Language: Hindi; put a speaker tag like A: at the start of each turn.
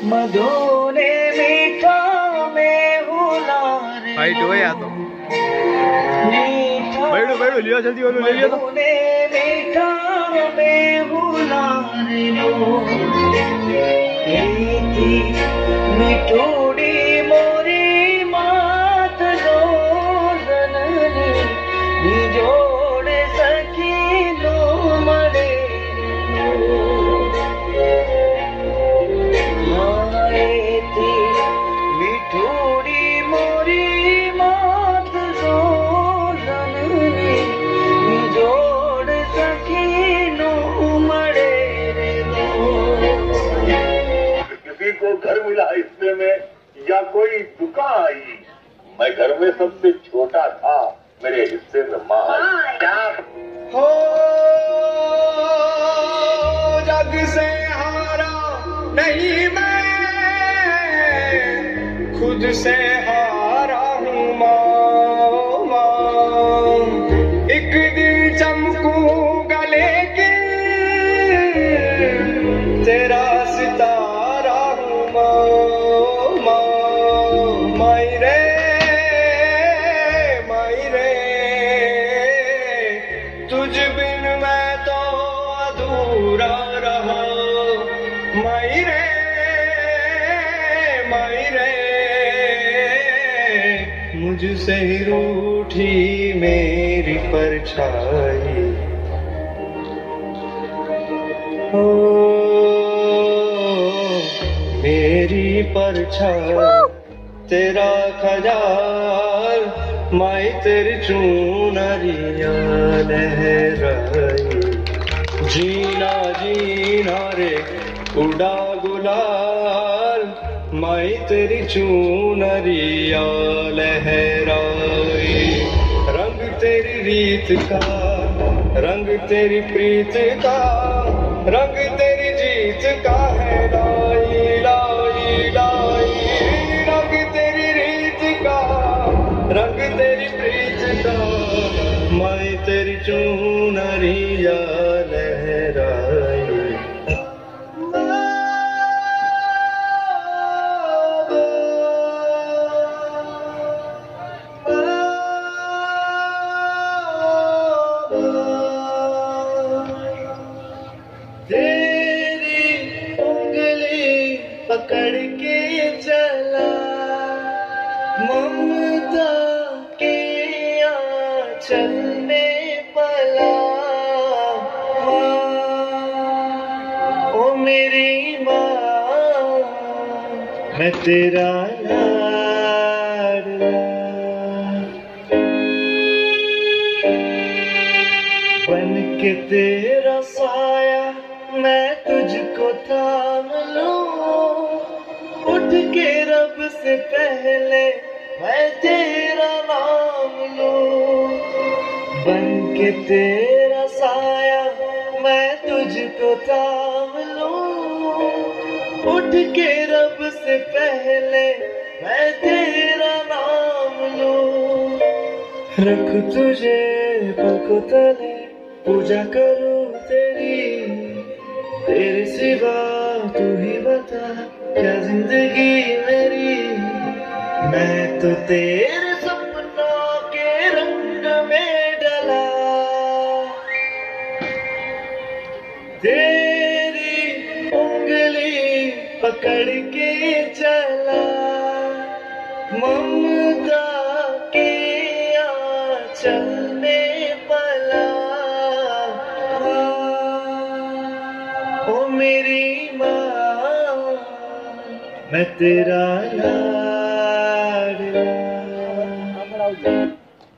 A: मधु ने मीठा में हुला रे
B: हाइट हो या तो बैठो बैठो लियो जल्दी बोलो ले लियो तो
A: मधु ने मीठा में हुला रे लो मिठोड़ी मोरी मात लो जननी निजोड़ सखी लो मरे मिठोड़ी मोरी मात लो जननी निजोड़ सखी लो मरे रे लो।
C: किसी को घर मिला हिस्से में या कोई दुकान आई, मैं घर में सबसे छोटा था, मेरे हिस्से में माँ आई। क्या
B: हो जग से हारा नहीं मैं खुद से हारा हूँ माँ एक दिन चमकूंगा लेकिन तेरा सितारा हूँ माई रे तुझ बिन मैं तो अधूरा रहा माई रे मुझसे ही रूठी मेरी परछाई ओ मेरी परछाई तेरा खजाल माई तेरी चूनरिया लहराई जीना जीना रे उड़ा गुलाल माई तेरी चूनरिया लहराई रंग तेरी रीत का रंग तेरी प्रीत का रंग तेरी जीत का है लाई लाई लाई रंग तेरी रीत का रंग तेरी प्रीत का माई तेरी चूनरिया लहराई तेरी उंगली पकड़ के चला ममता के आंचल में पला ओ मेरी माँ मैं तेरा लाडला बन के तेरा साया मैं तुझको थाम लूं उठ के रब से पहले मैं तेरा नाम लूं बन के तेरा साया मैं तुझको थाम लूं उठ के रब से पहले मैं तेरा नाम लूं रख तुझे पलकों तले पूजा करूं तेरे सिवा तू ही बता क्या जिंदगी मेरी मैं तो तेरे सपनों के रंग में डला तेरी उंगली पकड़ के चला ममता के आंचल में पला ओ मेरी माँ मैं तेरा लाडला